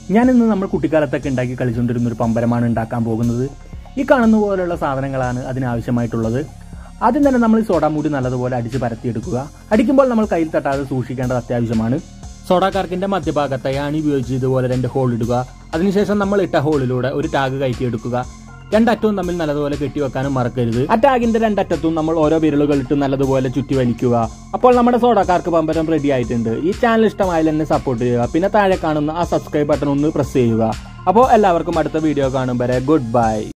ഞാനിന്ന് നമ്മൾ കുട്ടിക്കാലത്തൊക്കെ ഉണ്ടാക്കി കളിച്ചുകൊണ്ടിരുന്ന ഒരു പമ്പരമാണ് ഉണ്ടാക്കാൻ പോകുന്നത്. ഈ കാണുന്ന പോലെയുള്ള സാധനങ്ങളാണ് അതിനാവശ്യമായിട്ടുള്ളത്. ആദ്യം തന്നെ നമ്മൾ ഈ സോഡാമൂടി നല്ലതുപോലെ അടിച്ച് പരത്തിയെടുക്കുക. അടിക്കുമ്പോൾ നമ്മൾ കയ്യിൽ തട്ടാതെ സൂക്ഷിക്കേണ്ടത് അത്യാവശ്യമാണ്. സോഡാക്കാർക്കിന്റെ മധ്യഭാഗത്തായി അണി ഉപയോഗിച്ച് ഇതുപോലെ 2 ഹോൾ ഇടുക. അതിനുശേഷം നമ്മൾ ഇട്ട ഹോളിലൂടെ ഒരു ടാഗ് കയറ്റിയെടുക്കുക. 2 അറ്റവും തമ്മിൽ നല്ലതുപോലെ കെട്ടിവെക്കാനും മറക്കരുത്. ആ ടാഗിന്റെ 2 അറ്റത്തും നമ്മൾ ഓരോ വിരലുകൾ ഇട്ട് നല്ലതുപോലെ ചുറ്റി വലിക്കുക. അപ്പോൾ നമ്മുടെ സോഡാക്കാർക്ക് പമ്പരം റെഡി ആയിട്ടുണ്ട്. ഈ ചാനൽ ഇഷ്ടമായാൽ എന്നെ സപ്പോർട്ട് ചെയ്യുക. പിന്നെ താഴെ കാണുന്ന ആ സബ്സ്ക്രൈബ് ബട്ടൺ ഒന്ന് പ്രസ് ചെയ്യുക. അപ്പോൾ എല്ലാവർക്കും അടുത്ത വീഡിയോ കാണും വരെ ഗുഡ് ബൈ.